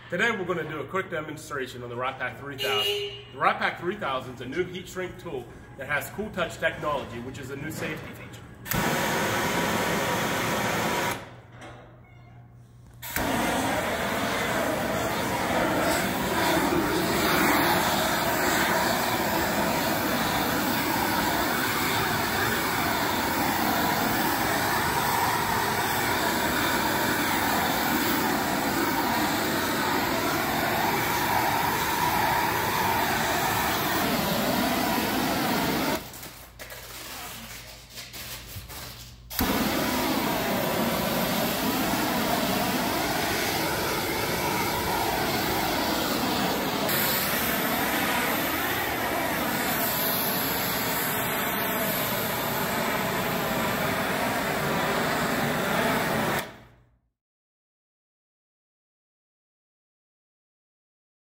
Today we're going to do a quick demonstration on the Ripack 3000. The Ripack 3000 is a new heat shrink tool that has Cool Touch technology, which is a new safety feature.